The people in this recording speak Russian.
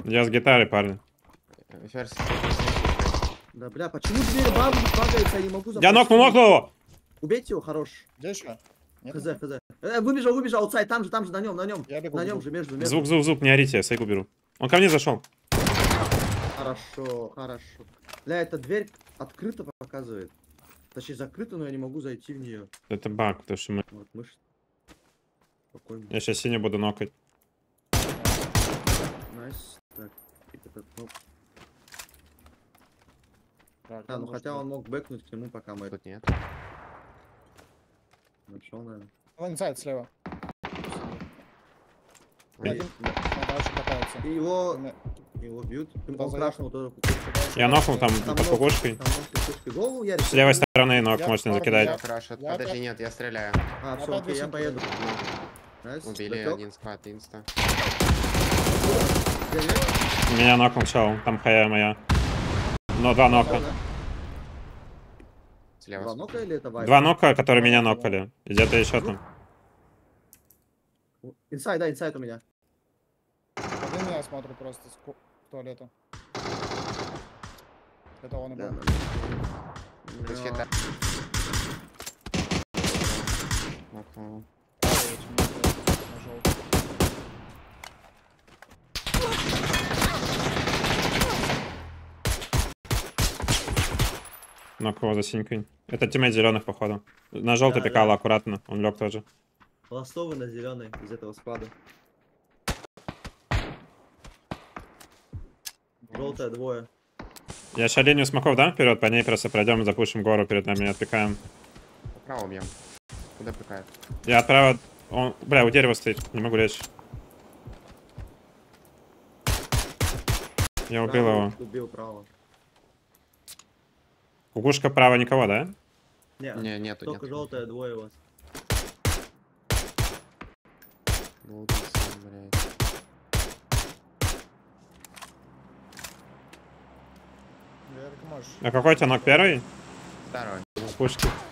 Я с гитарой, парни. Ферзь. Да, бля, почему дверь багается, я не могу запустить? Я нокнул его! Убейте его, хорош. Где еще? Хз. Выбежал, аутсайд, там же, на нем. Я бегу, На нем бегу. же, между. Звук, не орите, я сейгу беру. Он ко мне зашел. Хорошо. Бля, эта дверь открыта показывает. Точнее, закрыта, но я не могу зайти в нее. Это баг, потому что мы... Вот, мышь. Спокойно. Я сейчас синюю буду нокать. Найс. Так, ну, Так, да, ну хотя он мог бэкнуть к нему, пока мы Тут нет. нашел, наверное. Он инсайд слева. Эй. Один на дальше катается. И его бьют. Он крашнул тоже. Я нокнул там Там под кукушкой. Там кукушкой голову я С левой стороны нок Я можно пару закидать. я- Крашет. Я Подожди, опять- нет, я стреляю. А, все, опять окей, я висит. поеду. Найс. Убили Бэкёк. один сквад инста. Где есть? Меня нокнул чел, там хая моя. Но два нока. Да. Слева. Два нока или это вайп? Два нока, которые меня нокали. И где-то еще там. Инсайд, да, инсайд у меня. Один я смотрю просто с туалета. Это он и Да, был. Плюс да. хита. Нокнул. На желтый. Нок его за синькой. Это тиммейт зеленых, походу. На желтый Да, пикало да. аккуратно. Он лег тоже. Ластовый на зеленый из этого склада. Желтая двое. Я сейчас линию смоков дам вперед, по ней просто пройдем, запушим гору, перед нами не отпикаем. Право убьем. Куда пикает? Я отправил... Он... Бля, у дерева стоит, не могу лечь. Я убил его. Убил право. Кукушка право никого, да? Не, нету, Только нету. желтая двое у вас. Лутался, блядь. Верик, можешь. А какой у тебя нок первый? Второй. С пушки.